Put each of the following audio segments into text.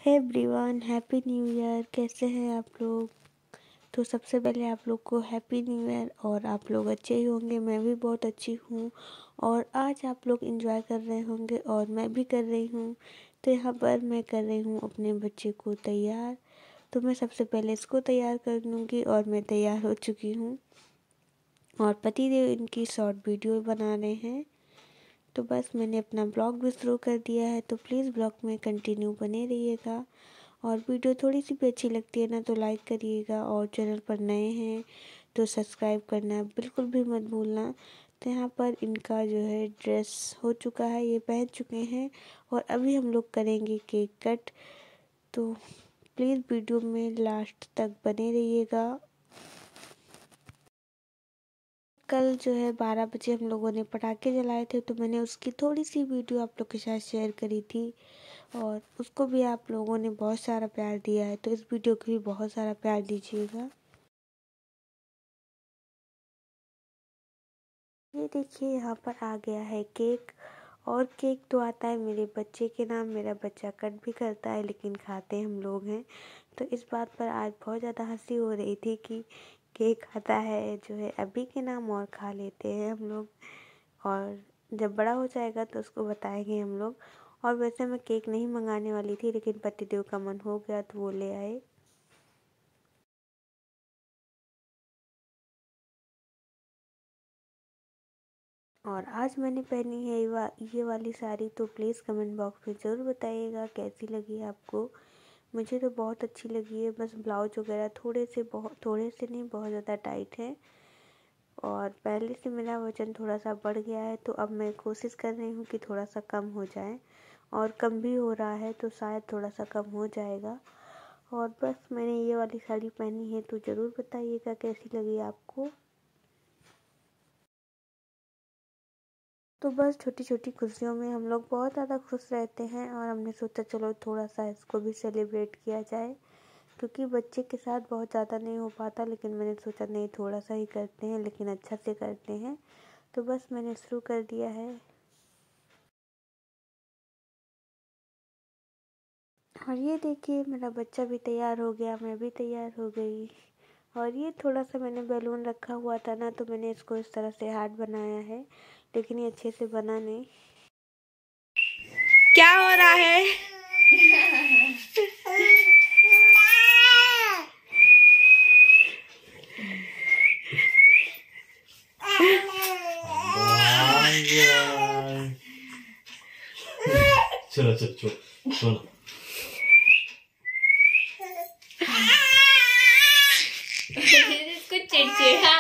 हे everyone, happy new year. कैसे हैं आप लोग? तो सबसे पहले आप लोग को हैप्पी न्यू ईयर। और आप लोग अच्छे ही होंगे, मैं भी बहुत अच्छी हूँ। और आज आप लोग एंजॉय कर रहे होंगे और मैं भी कर रही हूँ। तो यहाँ पर मैं कर रही हूँ अपने बच्चे को तैयार। तो मैं सबसे पहले इसको तैयार कर लूँगी और मैं तैयार हो चुकी हूँ। और पतिदेव इनकी शॉर्ट वीडियो बना रहे हैं। तो बस मैंने अपना ब्लॉग भी शुरू कर दिया है, तो प्लीज़ ब्लॉग में कंटिन्यू बने रहिएगा। और वीडियो थोड़ी सी भी अच्छी लगती है ना तो लाइक करिएगा, और चैनल पर नए हैं तो सब्सक्राइब करना बिल्कुल भी मत भूलना। तो यहाँ पर इनका जो है ड्रेस हो चुका है, ये पहन चुके हैं और अभी हम लोग करेंगे केक कट। तो प्लीज़ वीडियो में लास्ट तक बने रहिएगा। कल जो है 12 बजे हम लोगों ने पटाखे जलाए थे, तो मैंने उसकी थोड़ी सी वीडियो आप लोग के साथ शेयर करी थी और उसको भी आप लोगों ने बहुत सारा प्यार दिया है, तो इस वीडियो को भी बहुत सारा प्यार दीजिएगा। ये देखिए यहाँ पर आ गया है केक। और केक तो आता है मेरे बच्चे के नाम, मेरा बच्चा कट भी करता है लेकिन खाते हम लोग हैं। तो इस बात पर आज बहुत ज़्यादा हंसी हो रही थी कि केक आता है जो है अभी के नाम और खा लेते हैं हम लोग। और जब बड़ा हो जाएगा तो उसको बताएंगे हम लोग। और वैसे मैं केक नहीं मंगाने वाली थी, लेकिन पतिदेव का मन हो गया तो वो ले आए। और आज मैंने पहनी है ये वाली साड़ी, तो प्लीज़ कमेंट बॉक्स में ज़रूर बताइएगा कैसी लगी आपको। मुझे तो बहुत अच्छी लगी है, बस ब्लाउज वगैरह थोड़े से नहीं, बहुत ज़्यादा टाइट है। और पहले से मेरा वज़न थोड़ा सा बढ़ गया है, तो अब मैं कोशिश कर रही हूँ कि थोड़ा सा कम हो जाए। और कम भी हो रहा है, तो शायद थोड़ा सा कम हो जाएगा। और बस मैंने ये वाली साड़ी पहनी है, तो ज़रूर बताइएगा कैसी लगी आपको। तो बस छोटी छोटी खुशियों में हम लोग बहुत ज़्यादा खुश रहते हैं, और हमने सोचा चलो थोड़ा सा इसको भी सेलिब्रेट किया जाए, क्योंकि बच्चे के साथ बहुत ज़्यादा नहीं हो पाता। लेकिन मैंने सोचा नहीं, थोड़ा सा ही करते हैं लेकिन अच्छा से करते हैं। तो बस मैंने शुरू कर दिया है। और ये देखिए मेरा बच्चा भी तैयार हो गया, मैं भी तैयार हो गई। और ये थोड़ा सा मैंने बैलून रखा हुआ था ना, तो मैंने इसको इस तरह से हार्ट बनाया है, लेकिन ये अच्छे से बना नहीं। क्या हो रहा है? चलो चलो चलो चलो। इसको चिड़चिड़ा।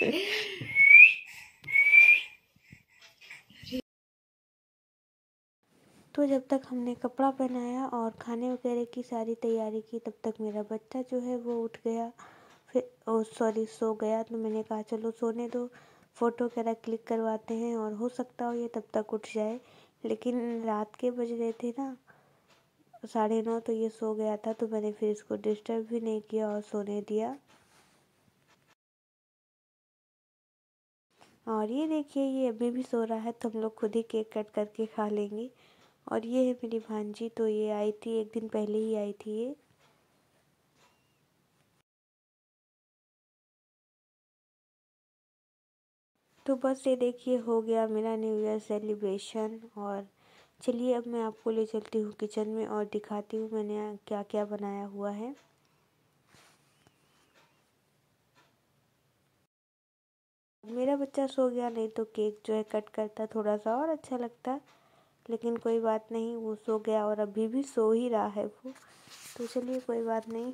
तो जब तक हमने कपड़ा पहनाया और खाने वगैरह की सारी तैयारी की, तब तक मेरा बच्चा जो है वो उठ गया, फिर सो गया। तो मैंने कहा चलो सोने दो, फ़ोटो वगैरह क्लिक करवाते हैं और हो सकता हो ये तब तक उठ जाए। लेकिन रात के बज रहे थे ना 9:30, तो ये सो गया था, तो मैंने फिर इसको डिस्टर्ब भी नहीं किया और सोने दिया। और ये देखिए ये अभी भी सो रहा है, तो हम लोग खुद ही केक कट करके खा लेंगे। और ये है मेरी भांजी, तो ये आई थी, एक दिन पहले ही आई थी ये। तो बस ये देखिए हो गया मेरा न्यू ईयर सेलिब्रेशन। और चलिए अब मैं आपको ले चलती हूँ किचन में और दिखाती हूँ मैंने क्या क्या बनाया हुआ है। मेरा बच्चा सो गया, नहीं तो केक जो है कट करता थोड़ा सा और अच्छा लगता। लेकिन कोई बात नहीं, वो सो गया और अभी भी सो ही रहा है वो। तो चलिए कोई बात नहीं।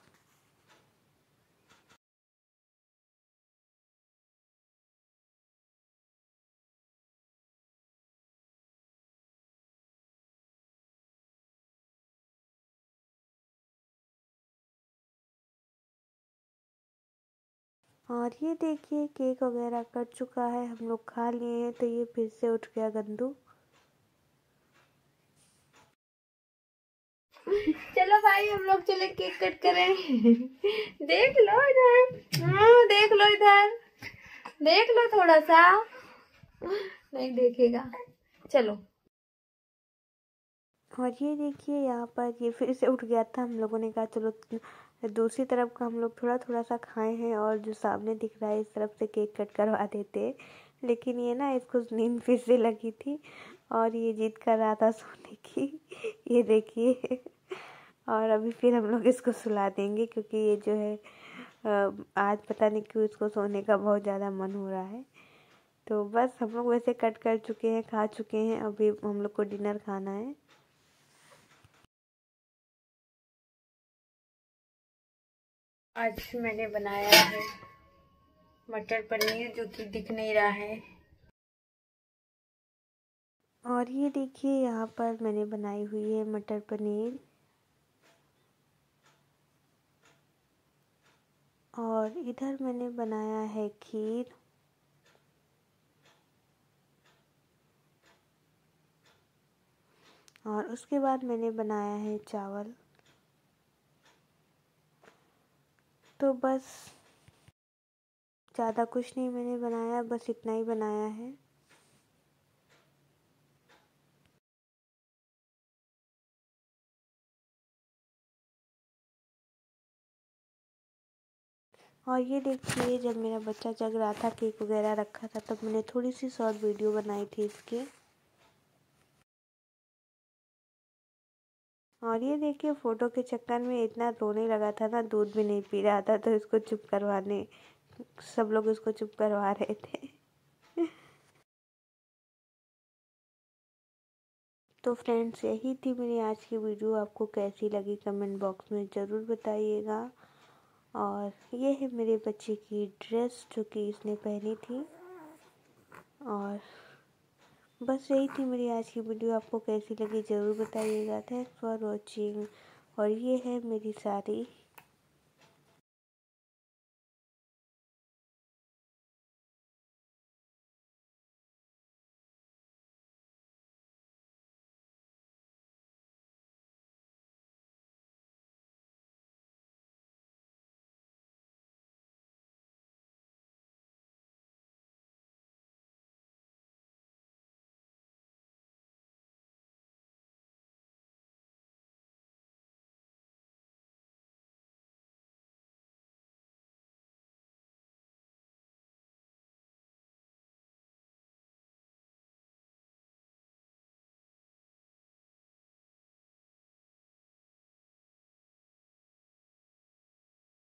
और ये देखिए केक वगैरह कट चुका है, हम लोग खा लिए हैं। तो ये फिर से उठ गया गंदू। चलो भाई हम लोग चले केक कट करें। देख लो इधर, देख लो इधर, देख लो थोड़ा सा। नहीं देखेगा। चलो और ये देखिए यहाँ पर ये फिर से उठ गया था। हम लोगों ने कहा चलो दूसरी तरफ का हम लोग थोड़ा थोड़ा सा खाए हैं और जो सामने दिख रहा है इस तरफ से केक कट करवा देते, लेकिन ये ना इसको नींद फिर से लगी थी और ये जिद कर रहा था सोने की। ये देखिए, और अभी फिर हम लोग इसको सुला देंगे क्योंकि ये जो है आज पता नहीं क्यों इसको सोने का बहुत ज़्यादा मन हो रहा है। तो बस हम लोग वैसे कट कर चुके हैं, खा चुके हैं, अभी हम लोग को डिनर खाना है। आज मैंने बनाया है मटर पनीर, जो कि दिख नहीं रहा है। और ये देखिए यहाँ पर मैंने बनाई हुई है मटर पनीर, और इधर मैंने बनाया है खीर, और उसके बाद मैंने बनाया है चावल। तो बस ज़्यादा कुछ नहीं मैंने बनाया, बस इतना ही बनाया है। और ये देखिए जब मेरा बच्चा जग रहा था, केक वगैरह रखा था, तब मैंने थोड़ी सी शॉर्ट वीडियो बनाई थी इसके। और ये देखिए फ़ोटो के चक्कर में इतना रोने लगा था ना, दूध भी नहीं पी रहा था, तो इसको चुप करवाने सब लोग इसको चुप करवा रहे थे। तो फ्रेंड्स, यही थी मेरी आज की वीडियो। आपको कैसी लगी कमेंट बॉक्स में ज़रूर बताइएगा। और ये है मेरे बच्चे की ड्रेस जो कि इसने पहनी थी। और बस यही थी मेरी आज की वीडियो। आपको कैसी लगी ज़रूर बताइएगा। Thanks for watching. और ये है मेरी साड़ी।